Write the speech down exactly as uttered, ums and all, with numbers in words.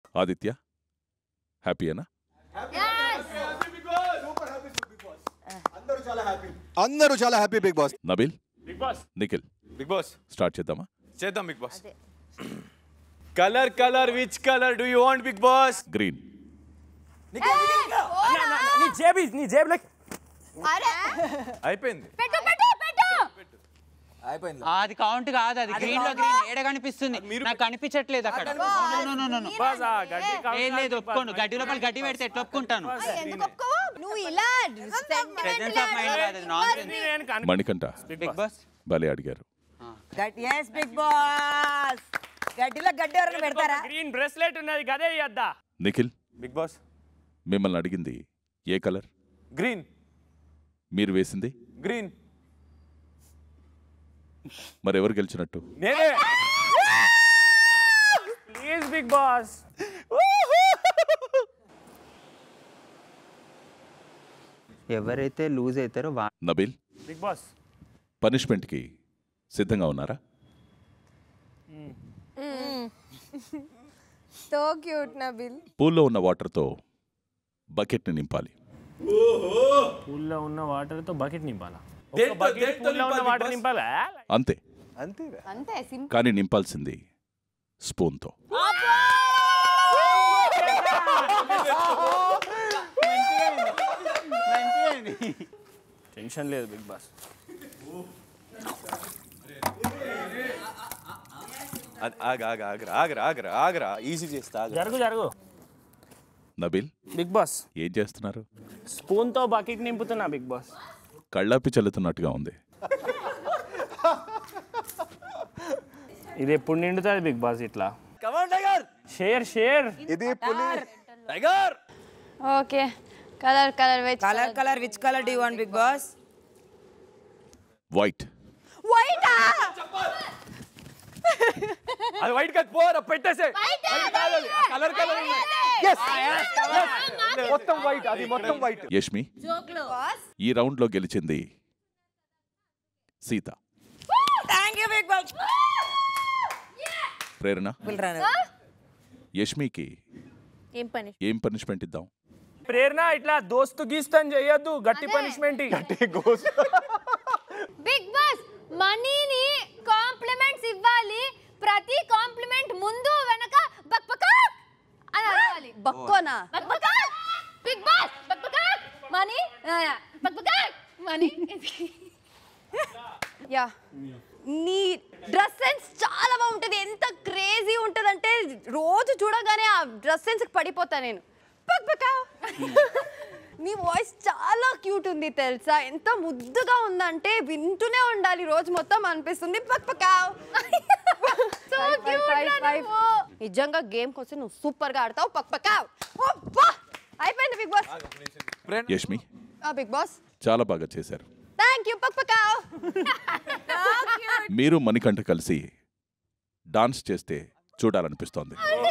ఆదిత్య హ్యాపీయేనా? అందరూ చాలా happy Bigg Boss. Nabeel, Bigg Boss, Nikhil, Bigg Boss start చేద్దామా? చేద్దాం Bigg Boss. Colour colour which colour do you want Bigg Boss? Green. నీ జేబు నీ జేబులో అయిపోయింది. అయిపోయింది. అది కౌంట్ కాదు, అది గ్రీన్ లో గ్రీన్ ఏడ కనిపిస్తుంది, నాకు కనిపించట్లేదు అక్కడ. లేదు ఒప్పుకోను, గడ్డి లోపల గడ్డి పెడితే ఎట్లా ఒప్పుకుంటాను? మణికంఠ, బిగ్ బాస్ భలే అడిగారు. బిగ్ బాస్ గడ్డిలో గడ్డి ఎవరైనా పెడతారా? గ్రీన్ బ్రేస్లెట్ ఉన్నది గదే ఇయ్యద్దా? నిఖిల్, బిగ్ బాస్ మిమ్మల్ని అడిగింది ఏ కలర్? గ్రీన్. మీరు వేసింది గ్రీన్. మరి ఎవరు గెలిచినట్టు? నేనే. Please Bigg Boss. ఎవరైతే లూజ్ అవుతారో వా నబీల్, బిగ్ బాస్ పనిష్మెంట్కి సిద్ధంగా ఉన్నారా? So cute Nabeel. పూల్లో ఉన్న వాటర్తో బకెట్ని నింపాలి. పూల్లో ఉన్న వాటర్ తో బకెట్ నింపాలా? ఒక బకెట్ పూల్లో ఉన్న వాటర్ నింపాలా? అంతే. అంతే. అంతే సింపుల్. కానీ నింపాల్సింది స్పూన్తో. టెన్షన్ లేదు బిగ్ బాస్. ఆగ ఆగ ఆగరా ఆగరా ఆగరా ఆగరా ఈజీ చేస్తా. జరుగు జరుగు. నబీల్, బిగ్ బాస్ ఏం చేస్తున్నారు? స్పూన్ తో బకెట్ నింపుతున్నా బిగ్ బాస్. కళ్ళాపి చల్లుతున్నట్టుగా ఉంది. ఇది ఎప్పుడు నిండుతుంది బిగ్ బాస్ ఇట్లా? Come on tiger. షేర్ షేర్. ఇది పులి. Tiger. Okay, colour colour which colour colour which colour do you want Bigg Boss? White. White ఆ అది వైట్ కట్ పోరా పెట్టేసే. వైట్ కాదు అది కలర్ కలర్ ఉంది. yes మొత్తం వైట్, అది మొత్తం వైట్. యష్మి, ఈ రౌండ్ లో గెలిచింది Seetha. Thank you Bigg Boss. Prerana, పిల్రాను యష్మికి ఏం పని? ఏం పనిష్మెంట్ ఇద్దాం? ప్రేరణ ఇట్లా దోస్తు గీస్తని చేయొద్దు, గట్టి పనిష్మెంట్. బిగ్ బాస్ మనీని కాంప్లిమెంట్స్ ఇవ్వాలి. ప్రతి కాంప్లిమెంట్ ముందు వెనక బక్బక అని అనాలి. బక్కోనా బక్బక. బిగ్ బాస్ బక్బక మనీ బక్బక మనీ. యా, నీ డ్రెస్ సెన్స్ చాలా బాగుంటుంది. ఎంత క్రేజీ ఉంటుంది అంటే రోజు చూడగానే ఆ డ్రెస్ సెన్స్కి పడిపోతా నేను. బక్బక. నీ వాయిస్ చాలా క్యూట్ ఉంది తెలుసా, ఎంత ముద్దుగా ఉందంటే వింటూనే ఉండాలి రోజు మొత్తం అనిపిస్తుంది. నిజంగా గేమ్ కోసం నువ్వు సూపర్ గా ఆడతావు. పక్పకావ్. అయిపోయింది Bigg Boss. Yashmi, Bigg Boss చాలా బాగా చేశారు. Thank you. పక్పకావ్. మీరు మణికంఠ కలిసి డాన్స్ చేస్తే చూడాలనిపిస్తోంది.